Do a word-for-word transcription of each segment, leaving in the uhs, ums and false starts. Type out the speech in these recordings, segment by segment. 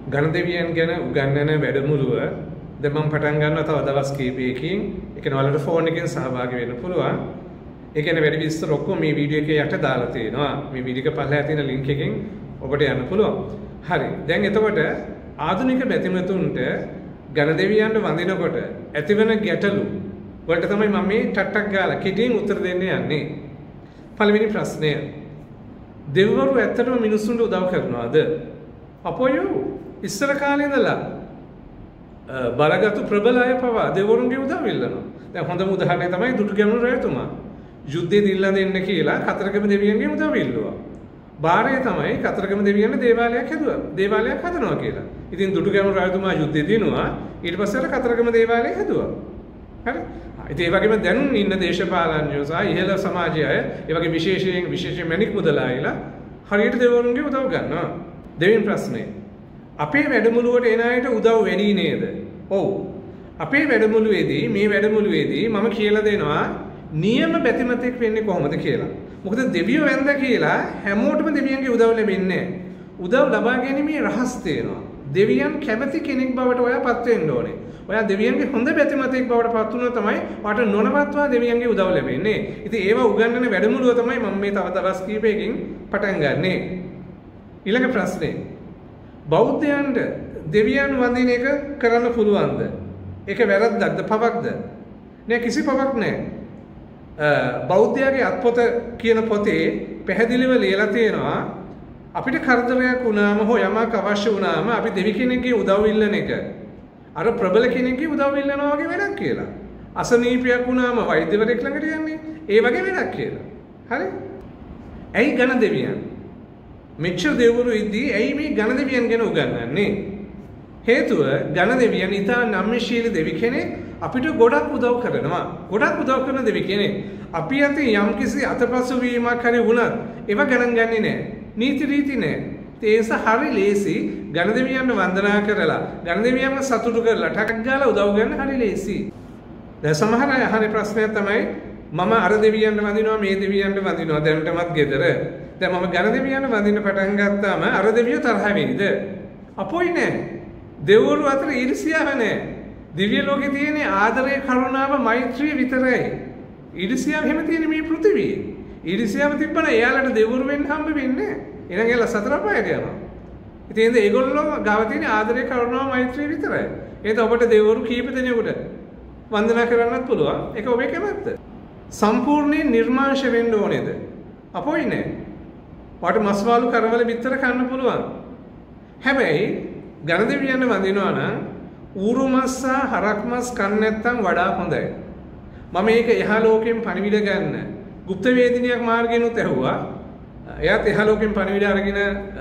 ගණදෙවියන් ගැන උගන්වන වැඩමුළුව දැන් මම පටන් ගන්නවා තව දවස් කිහිපයකින්. ඒ කියන්නේ ඔයාලට ෆෝන් එකෙන් සහභාගී වෙන්න පුළුවන්. ඒ කියන්නේ වැඩි විස්තර ඔක්කොම මේ වීඩියෝ එකේ යට දාලා තියෙනවා. මේ වීඩියෝ එක පහළට තියෙන ලින්ක් එකෙන් ඔබට යන්න පුළුවන්. හරි. දැන් එතකොට ආධුනික බැතිමතුන්ට ගණදෙවියන්ට වඳිනකොට ඇතිවන ගැටලු වලට තමයි මම මේ ටට්ටක් ගාලා කෙටියෙන් උත්තර දෙන්න යන්නේ. පළවෙනි ප්‍රශ්නය. දෙවිවරු ඇත්තටම මිනිසුන්ට උදව් කරනවද? අපොයෝ ඉස්සර කාලේ ඉඳලා බලගත්ු ප්‍රබල අය පවා දෙවිවරුන්ගේ උදව් ඉල්ලනවා. දැන් හොඳම උදාහරණය තමයි දුටුගැමුණු රජතුමා. යුද්ධේ දිල්ලා දෙන්න කියලා කතරගම දෙවියන්ගේ උදව් ඉල්ලුවා. බාරය තමයි කතරගම දෙවියන්ට දේවාලයක් හැදුවා. දේවාලයක් හදනවා කියලා. ඉතින් දුටුගැමුණු රජතුමා යුද්ධේ දිනුවා. ඊට පස්සේ අර කතරගම දේවාලය හැදුවා. හරි? ඉතින් ඒ වගේම දැන් ඉන්න දේශපාලඥයෝ සහ ඉහළ සමාජයේ අය ඒ වගේ විශේෂයෙන් විශේෂයෙන් මැණික් මුදලායිලා හරියට දෙවිවරුන්ගේ උදව් ගන්නවා. දෙවෙනි ප්‍රශ්නේ. අපේ වැඩමුළුවට එන අයට උදව් වැඩි නේද? ඔව්. අපේ වැඩමුළුවේදී මේ වැඩමුළුවේදී මම කියලා දෙනවා නියම බැතිමතෙක් වෙන්නේ කොහොමද කියලා. මොකද දෙවියෝ වැන්ද කියලා හැමෝටම දෙවියන්ගේ උදව් ලැබෙන්නේ නැහැ. උදව් ලබා ගැනීමේ රහස් තියෙනවා. දෙවියන් කැමති කෙනෙක් බවට ඔයා පත් වෙන්න ඕනේ. ඔයා දෙවියන්ගේ හොඳ බැතිමතෙක් බවට පත් වුණොත් තමයි ඔයාට නොනවත්වා දෙවියන්ගේ උදව් ලැබෙන්නේ. ඉතින් ඒව උගන්වන වැඩමුළුව තමයි මම මේ තව දවස් කිහිපයකින් පටන් ගන්නෙ. ඊළඟ ප්‍රශ්නේ. බෞද්ධයන්ට දෙවියන් වඳින එක කරන්න පුළුවන්ද? ඒක වැරද්දක්ද පවක්ද? නෑ කිසි පවක් නෑ. බෞද්ධයාගේ අත්පොත කියන පොතේ පැහැදිලිව ලියලා තියෙනවා අපිට කරදරයක් වුණාම හෝ යමක් අවශ්‍ය වුණාම අපි දෙවි කෙනෙක්ගේ උදව් ඉල්ලන එක අර ප්‍රබල කෙනෙක්ගේ උදව් ඉල්ලනවා වගේ වැඩක් කියලා. අසනීපයක් වුණාම වෛද්‍යවරයෙක් ළඟට යන්නේ ඒ වගේ වැඩක් කියලා. හරි? ඇයි ගණ දෙවියන් මෙච්චර දෙවිවරු ඉද්දී ඇයි මේ ගණ දෙවියන් ගැන උගන්වන්නේ? හේතුව ගණ දෙවියන් ඉතා නම්‍යශීලී දෙවි කෙනෙක් අපිට ගොඩක් උදව් කරනවා. ගොඩක් උදව් කරන දෙවි කෙනෙක්. අපි අතින් යම්කිසි අතපසු වීමක් හරි වුණත් ඒව ගණන් ගන්නේ නැහැ. නීති රීති නැහැ. ඒ නිසා හරි ලේසි ගණ දෙවියන්ව වන්දනා කරලා ගණ දෙවියන්ව සතුටු කරලා ටක් ගාලා උදව් ගන්න හරි ලේසි. දැන් සමහර අය අහන ප්‍රශ්නයක් තමයි මම අර දෙවියන්ව වඳිනවා මේ දෙවියන්ව වඳිනවා දැනටමත් ගෙදර. දැන් මම ගණ දෙවියන්ව වඳින්න පටන් ගත්තාම අර දෙවියෝ තරහ වෙයිද? අපොයි නෑ. දෙවිවරු අතර ඊර්ෂ්‍යාව නෑ. දිව්‍ය ලෝකේ තියෙන ආදරය කරුණාව මෛත්‍රිය විතරයි. ඊර්ෂ්‍යාව හැම තියෙන මේ පෘථිවියේ. ඊර්ෂ්‍යාව තිබ්බම එයාලට දෙවිවරු වෙන්න හම්බ වෙන්නේ නෑ. එහෙනම් එයාලා සතර පායට යනවා. ඉතින් ඒගොල්ලෝ ගාව තියෙන ආදරය කරුණාව මෛත්‍රිය විතරයි. ඒක ඔබට දෙවිවරු කීප දෙනෙකුට වන්දනා කරන්නත් පුළුවන්. ඒක ඔබේ කැමැත්ත. සම්පූර්ණයෙන් නිර්මාංශ වෙන්න ඕනේද? අපොයි නෑ. වට මස්වාලු කරවල බිත්තර කන්න පුළුවන්. හැබැයි ගණ දෙවියන් වඳිනවා නම් ඌරු මස් සහ හරක් මස් කන්න නැත්තම් වඩා හොඳයි. මම මේක එහා ලෝකෙන් පණිවිඩ ගන්න গুপ্ত වේදිනියක් මාර්ගෙනුත් ඇහුවා. එයාත් එහා ලෝකෙන් පණිවිඩ අරගෙන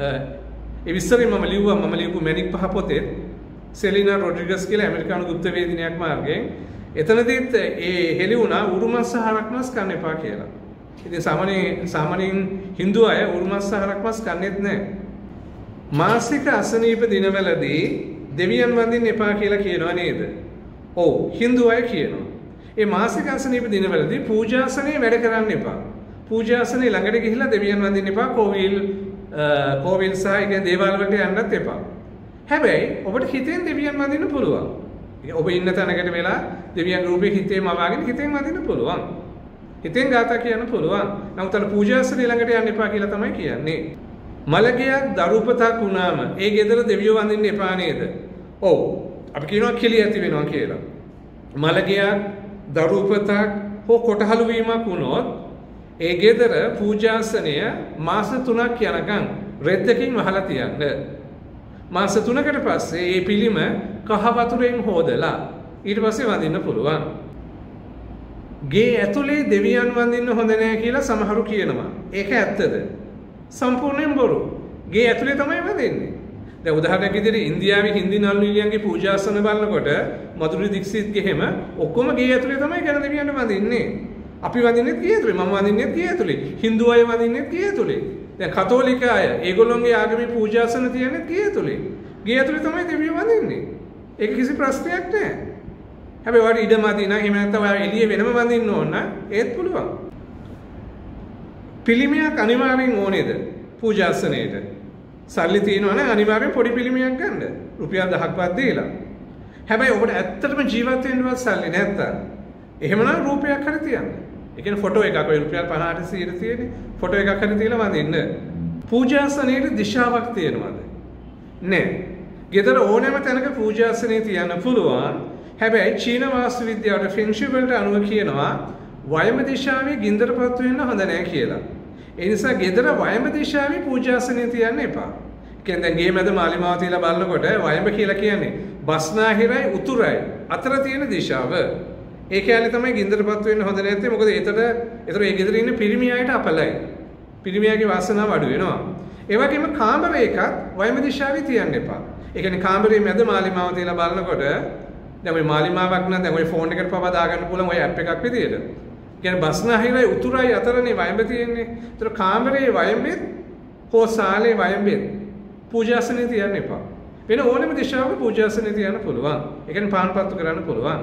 ඒ විස්තරේ මම ලිව්වා. මම ලියපු මැණික් පහ පොතේ සෙලිනා රොඩ්රිගස් කියලා ඇමරිකානු গুপ্ত වේදිනියක් මාර්ගෙන් එතනදිත් ඒ හෙළි වුණා ඌරු මස් සහ හරක් මස් කන්න එපා කියලා. ඉතින් සාමාන්‍ය සාමාන්‍යයෙන් Hindu අය ඌරු මස් සහ හරක් මස් කන්නේත් නැහැ. මාසික අසනීප දිනවලදී දෙවියන් වඳින්න එපා කියලා කියනවා නේද? ඔව් Hindu අය කියනවා. ඒ මාසික අසනීප දිනවලදී පූජාසනේ වැඩ කරන්න එපා. පූජාසනේ ළඟට ගිහිල්ලා දෙවියන් වඳින්න එපා. කෝවිල් කෝවිල් සහ ඒ දේවාල වලට යන්නත් එපා. හැබැයි ඔබට හිතෙන් දෙවියන් වඳින්න පුළුවන්. ඔබ ඉන්න තැනකට වෙලා දෙවියන් රූපේ හිතේම අවාගෙන හිතෙන් වඳින්න පුළුවන්. හිතෙන් ගාථා කියන්න පුළුවන්. නමුත් අර පූජාසනේ ළඟට යන්න එපා කියලා තමයි කියන්නේ. මලගයක් දරුපතක් වුණාම ඒ ගෙදර දෙවියෝ වඳින්න එපා නේද? ඔව්. අපි කියනවා කිලි ඇති වෙනවා කියලා. මලගයක් දරුපතක් හෝ කොටහළු වීමක් වුණොත් ඒ ගෙදර පූජාසනය මාස තුනක් යනකම් රෙද්දකින් වහලා තියන්න. මාස තුනකට පස්සේ ඒ පිළිම කහ වතුරෙන් හොදලා ඊට පස්සේ වඳින්න පුළුවන්. ගේ ඇතුලේ දෙවියන් වඳින්න හොඳ නැහැ කියලා සමහරු කියනවා. ඒක ඇත්තද? සම්පූර්ණයෙන් බොරු. ගේ ඇතුලේ තමයි වදින්නේ. දැන් උදාහරණයක් විදිහට ඉන්දියාවේ හින්දි නළු නිලියන්ගේ පූජාසන බලනකොට මధుරි දීක්ෂිත් ගෙහෙම ඔක්කොම ගේ ඇතුලේ තමයි ගණ දෙවියන්ට වදින්නේ. අපි වදින්නේ ගේ ඇතුලේ, මම වදින්නේ ගේ ඇතුලේ. Hindu අය වදින්නේ ගේ ඇතුලේ. දැන් කතෝලික අය ඒගොල්ලෝගේ ආගමේ පූජාසන තියන්නේ ගේ ඇතුලේ. ගේ ඇතුලේ තමයි දෙවියෝ වදින්නේ. ඒක කිසි ප්‍රශ්නයක් නැහැ. හැබැයි ඔයාලට ඉඩ මදි නම් එහෙම නැත්නම් ඔයා එළිය වෙනම වදින්න ඕන නම් ඒත් පුළුවන්. පිළිමයක් අනිවාර්යෙන් ඕනේද පූජාසනයේට? සල්ලි තියෙනවා නම් අනිවාර්යෙන් පොඩි පිළිමයක් ගන්න. රුපියල් දහක්වත් දීලා. හැබැයි ඔබට ඇත්තටම ජීවත් වෙන්නවත් සල්ලි නැත්තම් එහෙමනම් රූපයක් හරි තියන්න. ඒ කියන්නේ ෆොටෝ එකක් ඔය රුපියල් පනහට සීයට තියෙන්නේ. ෆොටෝ එකක් හරි තියලා වඳින්න. පූජාසනයේ දිශාවක් තියෙනවද? නෑ. ගෙදර ඕනෑම තැනක පූජාසනය තියන්න පුළුවන්. හැබැයි චීන වාස්තු විද්‍යාවට ෆෙන්ෂුයි වලට අනුව කියනවා වයම දිශාවේ ගින්දරපත් වෙන්න හොඳ නෑ කියලා. ඒ නිසා ගෙදර වයම දිශාවේ පූජාසනය තියන්න එපා. කියන්නේ දැන් ගේ මැද මාලිමාව තියලා බලනකොට වයම කියලා කියන්නේ බස්නාහිරයි උතුරයි අතර තියෙන දිශාව. ඒ කියන්නේ තමයි ගින්දරපත් වෙන්න හොඳ නැත්තේ. මොකද ඒතර ඒතර ඒ ගෙදර ඉන්න පිරිමි අයට අපලයි. පිරිමියාගේ වාසනාව අඩු වෙනවා. ඒ වගේම කාමරේ එකත් වයම දිශාවේ තියන්න එපා. ඒ කියන්නේ කාමරේ මැද මාලිමාව තියලා බලනකොට දැන් ওই මාලිමාවක් නම් දැන් ওই ෆෝන් එකට පවා දාගන්න පුළුවන් ওই ඇප් එකක් විදියට. කියන්නේ බස්නාහිරයි උතුරයි අතරනේ වයඹ තියෙන්නේ. ඒතර කාමරේ වයඹෙත් හෝ සාලේ වයඹෙත් පූජාසනේ තියන්න එපා. වෙන ඕනෙම දිශාවක පූජාසනේ තියන්න පුළුවන්. ඒ කියන්නේ පාන්පත්තු කරන්න පුළුවන්.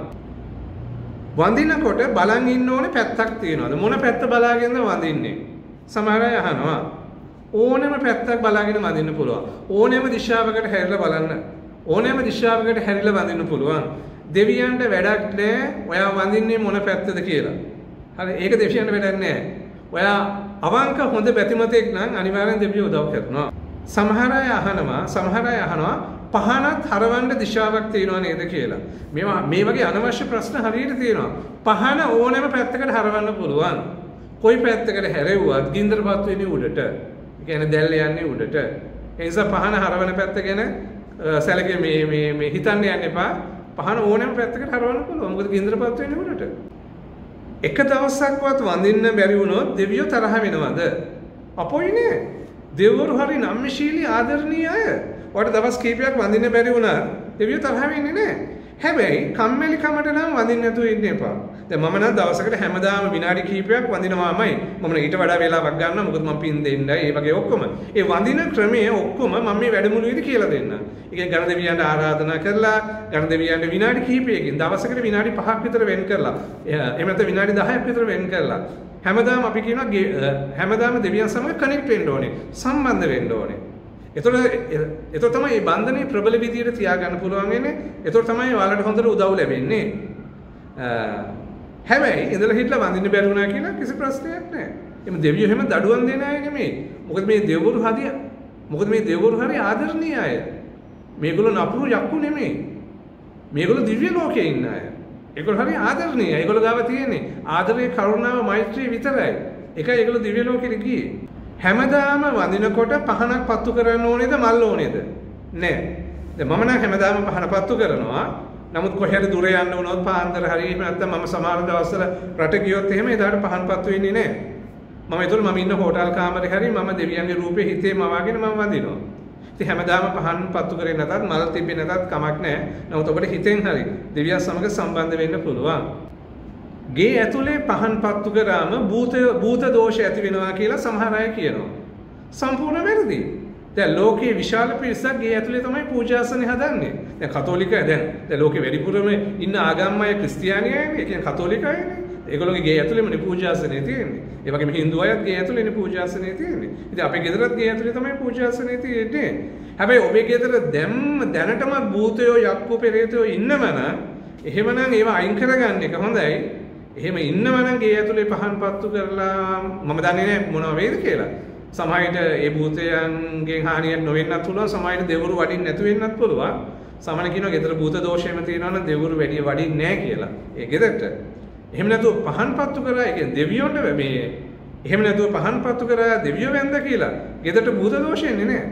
වඳිනකොට බලන් ඉන්න ඕනේ පැත්තක් තියෙනවද? මොන පැත්ත බලාගෙනද වඳින්නේ? සමහර අය අහනවා. ඕනෙම පැත්තක් බලාගෙන වඳින්න පුළුවන්. ඕනෙම දිශාවකට හැරිලා බලන්න. ඕනෙම දිශාවකට හැරිලා වඳින්න පුළුවන්. දෙවියන්ට වැඩක් නැහැ. ඔයා වඳින්නේ මොන පැත්තද කියලා. හරි ඒක දෙවියන්ට වැඩක් නැහැ. ඔයා අවංක හොඳ බැතිමතෙක් නම් අනිවාර්යෙන් දෙවියෝ උදව් කරනවා. සමහර අය අහනවා සමහර අය අහනවා පහනත් හරවන්න දිශාවක් තියෙනව නේද කියලා. මේවා මේ වගේ අනවශ්‍ය ප්‍රශ්න හරියට තියෙනවා. පහන ඕනෑම පැත්තකට හරවන්න පුළුවන්. කොයි පැත්තකට හැරෙව්වත් ගින්දරපත් වෙන්නේ උඩට. ඒ කියන්නේ දැල්ල යන්නේ උඩට. ඒ නිසා පහන හරවන පැත්ත ගැන සැලකෙ මේ මේ මේ හිතන්න යන්න එපා. පහන ඕනෑම පැත්තකට හරවන්න පුළුවන්. මොකද ගින්දරපත් වෙන්නේ උඩට. එක දවසක්වත් වඳින්න බැරි වුණොත් දෙවියෝ තරහ වෙනවද? අපොයි නේ. දෙවිවරු හරි නම්‍යශීලී ආදරණීය අය. ඔයාලට දවස් කීපයක් වඳින්න බැරි වුණා දෙවියෝ තරහ වෙන්නේ නැහැ. හැබැයි කම්මැලි කමට නම් වඳින්න නැතුව ඉන්න එපා. දැන් මම නම් දවසකට හැමදාම විනාඩි කීපයක් වඳිනවාමයි. මම ඊට වඩා වෙලාවක් ගන්නවා. මොකද මම පින් දෙන්නයි ඒ වගේ ඔක්කොම. ඒ වඳින ක්‍රමය ඔක්කොම මම මේ වැඩමුළුවේදී කියලා දෙන්න. ඒ කියන්නේ ගණ දෙවියන්ට ආරාධනා කරලා ගණ දෙවියන්ට විනාඩි කීපයකින් දවසකට විනාඩි පහක් විතර වෙන් කරලා එහෙම නැත්නම් විනාඩි දහයක් විතර වෙන් කරලා හැමදාම අපි කියනවා හැමදාම දෙවියන් සමග කනෙක්ට් වෙන්න ඕනේ. සම්බන්ධ වෙන්න ඕනේ. එතකොට එතකොට තමයි මේ බන්ධනේ ප්‍රබල විදියට තියාගන්න පුළුවන් වෙන්නේ. එතකොට තමයි ඔයාලට හොඳට උදව් ලැබෙන්නේ. හැබැයි ඉඳලා හිටලා වඳින්න බැරි වුණා කියලා කිසි ප්‍රශ්නයක් නැහැ. එimhe දෙවියෝ හැම දඩුවම් දෙන අය නෙමෙයි. මොකද මේ දෙවිවරු හරිය මොකද මේ දෙවිවරු හරිය ආදරණීය අය. මේගොල්ලෝ නපුරු යක්කු නෙමෙයි. මේගොල්ලෝ දිව්‍ය ලෝකේ ඉන්න අය. ඒගොල්ලෝ හරිය ආදරණීය. ඒගොල්ලෝ ගාව තියෙන්නේ ආදරේ කරුණාව මෛත්‍රිය විතරයි. ඒකයි ඒගොල්ලෝ දිව්‍ය ලෝකෙට ගියේ. හැමදාම වඳිනකොට පහනක් පත්තු කරන්න ඕනේද මල් ඕනේද? නෑ. දැන් මම නම් හැමදාම පහන පත්තු කරනවා. නමුත් කොහෙද දුර යන්න වුණොත් පාන්දර හරියට නැත්නම් මම සමහර දවස්වල රට ගියොත් එහෙම එදාට පහන් පත්තු වෙන්නේ නෑ. මම ඒතකොට මම ඉන්න හෝටල් කාමරේ හරි මම දෙවියන්ගේ රූපේ හිතේ මවාගෙන මම වඳිනවා. ඉතින් හැමදාම පහන් පත්තු කරේ නැතත් මල් තිබ්බේ නැතත් කමක් නෑ. නමුත් ඔබට හිතෙන් හරි දෙවියන් සමග සම්බන්ධ වෙන්න පුළුවන්. ගේ ඇතුලේ පහන් පත්තු කරාම භූත භූත දෝෂ ඇති වෙනවා කියලා සමහර අය කියනවා. සම්පූර්ණ වැරදි. දැන් ලෝකයේ විශාල පිරිසක් ගේ ඇතුලේ තමයි පූජාසනේ හදන්නේ. දැන් කතෝලිකය දැන් දැන් ලෝකේ වැඩිපුරම ඉන්න ආගම් අය ක්‍රිස්තියානි අයනේ. ඒ කියන්නේ කතෝලිකයනේ. ඒගොල්ලෝගේ ගේ ඇතුලේමනේ පූජාසනේ තියෙන්නේ. ඒ වගේම හින්දු අයත් ගේ ඇතුලේනේ පූජාසනේ තියෙන්නේ. ඉතින් අපේ ගෙදරත් ගේ ඇතුලේ තමයි පූජාසනේ තියෙන්නේ. හැබැයි ඔබේ ගෙදර දැන් දැනටම භූතයෝ යක්කු පෙරේතයෝ ඉන්නවනම් එහෙමනම් ඒවා අයින් කරගන්න එක හොඳයි. එහෙම ඉන්නවනම් ගේ ඇතුලේ පහන් පත්තු කරලා මම දන්නේ නැහැ මොනවා වේද කියලා. සමහරවිට ඒ භූතයන්ගෙන් හානියක් නොවෙන්නත් පුළුවන්. සමහරවිට දෙවිවරු වඩින්න නැතු වෙන්නත් පුළුවන්. සමහර කියනවා ගෙදර භූත දෝෂයම තියෙනවා නම් දෙවිවරු වැඩි වඩින්නේ නැහැ කියලා. ඒ ගෙදරට. එහෙම නැතුව පහන් පත්තු කරා ඒ කියන්නේ දෙවියොන්ට මේ එහෙම නැතුව පහන් පත්තු කරා දෙවියෝ වැන්ද කියලා. ගෙදරට භූත දෝෂ එන්නේ නැහැ.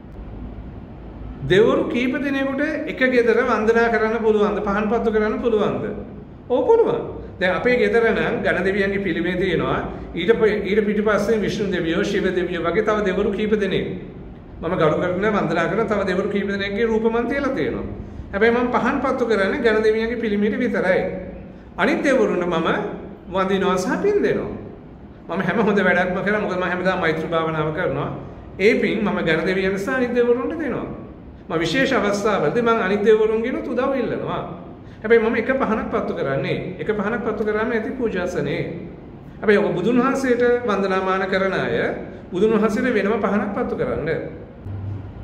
දෙවිවරු කීප දිනෙකට එක ගෙදර වන්දනා කරන්න පුළුවන්ද? පහන් පත්තු කරන්න පුළුවන්ද? ඔව් පුළුවන්. දැන් අපේ ගෙදර නම් ගණ දෙවියන්ගේ පිළිමේ තියෙනවා. ඊට ඊට පිටිපස්සේ විෂ්ණු දෙවියෝ, ශිව දෙවියෝ වගේ තව දෙවිවරු කීප දෙනෙක්. මම ගරු කරන වන්දනා කරන තව දෙවිවරු කීප දෙනෙක්ගේ රූප මන් තියලා තියෙනවා. හැබැයි මම පහන් පත්තු කරන්නේ ගණ දෙවියන්ගේ පිළිමේට විතරයි. අනිත් දෙවිවරුන්ට මම වඳිනවා සහ පින් දෙනවා. මම හැම හොඳ වැඩක්ම කරා. මොකද මම හැමදාම මෛත්‍රී භාවනාව කරනවා. ඒ පින් මම ගණ දෙවියන් සහ අනිත් දෙවිවරුන්ට දෙනවා. මම විශේෂ අවස්ථාවලදී මම අනිත් දෙවිවරුන්ගෙන් උදව් ඉල්ලනවා. හැබැයි මම එක පහනක් පත්තු කරන්නේ එක පහනක් පත්තු කරාම ඇති පූජාසනේ. හැබැයි ඔබ බුදුන් වහන්සේට වන්දනාමාන කරන අය බුදුන් වහන්සේට වෙනම පහනක් පත්තු කරන්න.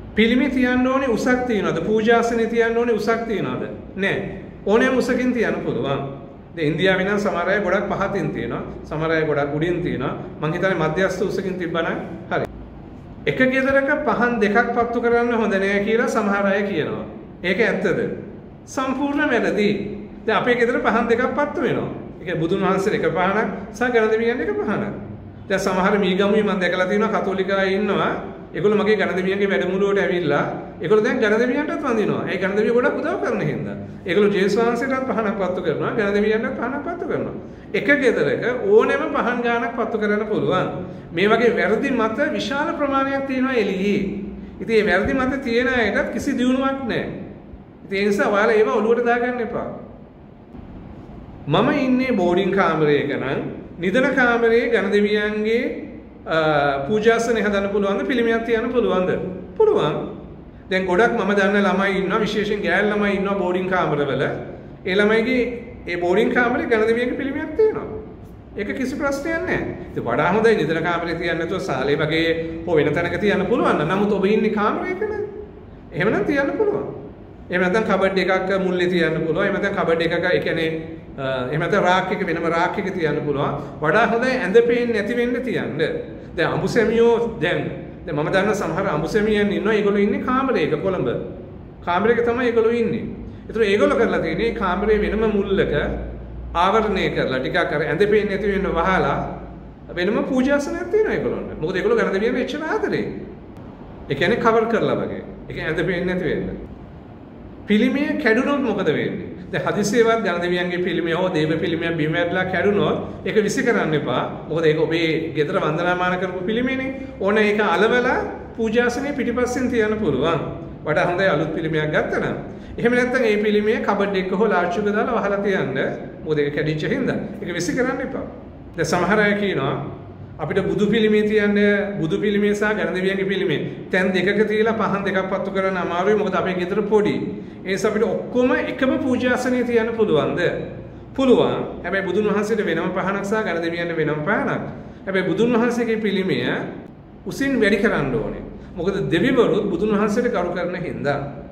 පිළිමේ තියන්න ඕනේ උසක් තියනවද? පූජාසනේ තියන්න ඕනේ උසක් තියනවද? නෑ. ඕනෑම උසකින් තියන්න පුළුවන්. දැන් ඉන්දියාවේ නම් සමහර අය ගොඩක් පහතින් තියනවා. සමහර අය ගොඩක් උඩින් තියනවා. මං හිතන්නේ මධ්‍යස්ථ උසකින් තිබ්බනම් හරි. එක ගෙදරක පහන් දෙකක් පත්තු කරන්න හොඳ නෑ කියලා සමහර අය කියනවා. ඒක ඇත්තද? සම්පූර්ණ වැරදි. දැන් අපේ ගෙදර පහන් දෙකක් පත්තු වෙනවා. ඒක බුදුන් වහන්සේ එක පහනක් සහ ගණදෙවියන් එක පහනක්. දැන් සමහර මීගමුයි මම දැකලා තියෙනවා කතෝලික අය ඉන්නවා. ඒගොල්ලෝ මගේ ගණදෙවියන්ගේ වැඩමුළුවට ඇවිල්ලා ඒගොල්ලෝ දැන් ගණදෙවියන්ටත් වඳිනවා. ඒ ගණදෙවිය ගොඩක් උදව් කරන හින්දා. ඒගොල්ලෝ ජේසුස් වහන්සේටත් පහනක් පත්තු කරනවා. ගණදෙවියන්ටත් පහනක් පත්තු කරනවා. එක ගෙදරක ඕනෑම පහන් ගානක් පත්තු කරන්න පුළුවන්. මේ වගේ වැරදි මත විශාල ප්‍රමාණයක් තියෙනවා එළියේ. ඉතින් මේ වැරදි මත තියෙන අයටත් කිසි දියුණුවක් නැහැ. ඉතින් ඒ නිසා ඔයාලා ඒව ඔලුවට දාගන්න එපා. මම ඉන්නේ බෝඩින් කාමරයක නම් නිදන කාමරයේ ගණදෙවියන්ගේ පූජාසනේ හදන්න පුළුවන්ද පිළිමයක් තියන්න පුළුවන්ද? පුළුවන්. දැන් ගොඩක් මම දන්න ළමයි ඉන්නවා විශේෂයෙන් ගෑල් ළමයි ඉන්නවා බෝඩින් කාමරවල. ඒ ළමයිගේ ඒ බෝඩින් කාමරේ ගණදෙවියන්ගේ පිළිමයක් තියෙනවා. ඒක කිසි ප්‍රශ්නයක් නැහැ. ඉතින් වඩා හොඳයි නිදන කාමරේ තියන්න නැතුව සාලේ වගේ හෝ වෙන තැනක තියන්න පුළුවන්. නමුත් ඔබ ඉන්නේ කාමරයකනේ. එහෙමනම් තියන්න පුළුවන්. එහෙම නැත්නම් කබඩ් එකක් මුල්ලේ තියන්න පුළුවන්. එහෙම නැත්නම් කබඩ් එකක ඒ කියන්නේ එහෙම නැත්නම් රාක් එක වෙනම රාක් එක තියන්න පුළුවන්. වඩා හොඳයි ඇඳ පේන්නේ නැති වෙන්න තියන්න. දැන් අඹුසැමියෝ දැන් දැන් මම දන්න සමහර අඹුසැමියන් ඉන්නවා. ඒගොල්ලෝ ඉන්නේ කාමරයක කොළඹ. කාමරයක තමයි ඒගොල්ලෝ ඉන්නේ. ඒතර ඒගොල්ලෝ කරලා තියෙන්නේ කාමරේ වෙනම මුල්ලක ආවරණය කරලා ටිකක් අර ඇඳ පේන්නේ නැති වෙන්න වහලා වෙනම පූජාසනයක් තියෙනවා ඒගොල්ලොන්ට. මොකද ඒගොල්ලෝ ගණදෙවියන් එච්චර ආදරේ. ඒ කියන්නේ කවර් කරලා වගේ. ඒ කියන්නේ ඇඳ පේන්නේ නැති වෙන්න. පිළිමය කැඩුනොත් මොකද වෙන්නේ? දැන් හදිසියෙවත් ගණදෙවියන්ගේ පිළිමය හෝ දේව පිළිමයක් බිම වැටලා කැඩුනොත් ඒක විසි කරන්න එපා. මොකද ඒක ඔබේ ගෙදර වන්දනාමාන කරපු පිළිමයනේ. ඕන ඒක අලවලා පූජාසනේ පිටිපස්සෙන් තියන්න පුළුවන්. වඩා හොඳයි අලුත් පිළිමයක් ගත්තා නම්. එහෙම නැත්නම් ඒ පිළිමය කබඩ් එක හෝ ලාර්ජ් එක දාලා වහලා තියන්න. මොකද ඒක කැඩිච්ච හින්දා. ඒක විසි කරන්න එපා. දැන් සමහර අය කියනවා අපිට බුදු පිළිමේ තියන්න බුදු පිළිමේ සහ ගණදෙවියන්ගේ පිළිමේ තැන් දෙකක තියලා පහන් දෙකක් පත්තු කරන්න අමාරුයි. මොකද අපේ ගෙදර පොඩි. ඒ නිසා අපිට ඔක්කොම එකම පූජාසනේ තියන්න පුළුවන්ද? පුළුවන්. හැබැයි බුදුන් වහන්සේට වෙනම පහනක් සහ ගණදෙවියන්ට වෙනම පහනක්. හැබැයි බුදුන් වහන්සේගේ පිළිමය උසින් වැඩි කරන්න ඕනේ. මොකද දෙවිවරුත් බුදුන් වහන්සේට කරු කරන හින්දා